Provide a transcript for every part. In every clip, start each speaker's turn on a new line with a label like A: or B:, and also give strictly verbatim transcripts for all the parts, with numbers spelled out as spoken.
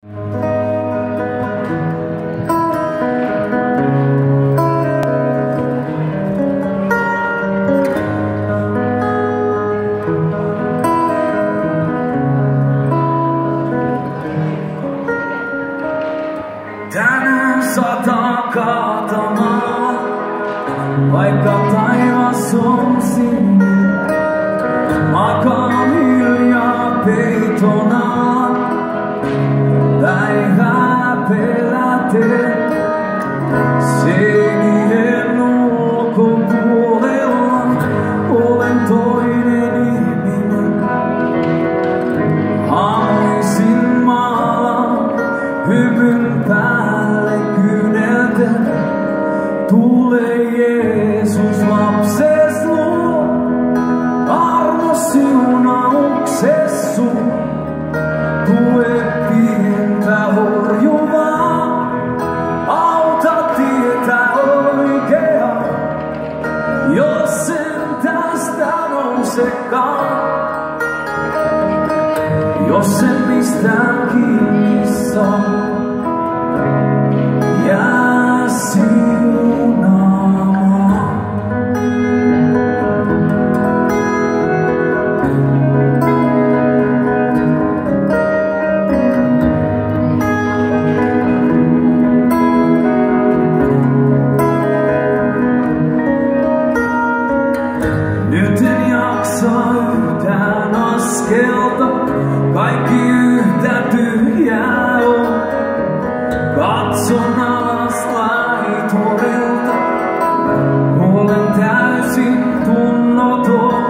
A: Tänään sataa kaatamaan, vaikka taivas on sinne. Makaan hiljaa peitonaan, päivää peläten. Seinien ulkopuolella olen toinen ihminen. Haluaisin maalaa hypyn päälle kyynelten. Tule Jeesus lapses luo, armo siunaukses sun. Tue pientä horjuvaa, auta tietä oikeaa. Jos en tästä nousekaan, jos en mistään kiinni saa, jää siunaamaan. Nyt en jaksa yhtään askelta, kaikki yhtä tyhjää on. Katson alas laiturilta, olen täysin tunnoton.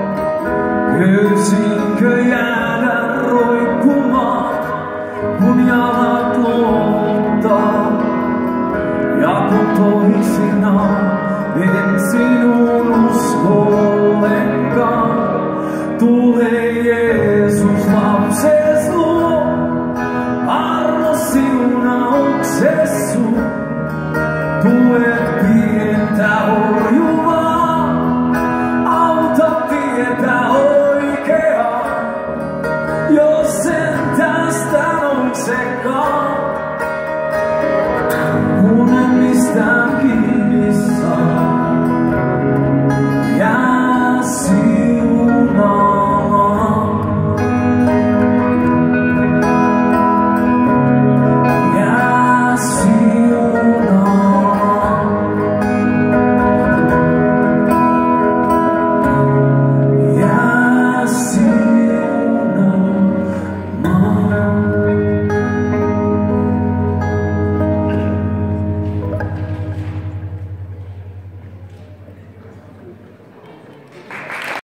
A: Pyysinkö jäädä roikkumaan, kun jalat luovuttaa? Ja kun toisinaan en sinun usko ollenkaan, tule Jeesus lapses luo, armo siunaukses sun. Tue pientä horjuvaa, auta tietä oikeaa. Jos en tästä nousekaan,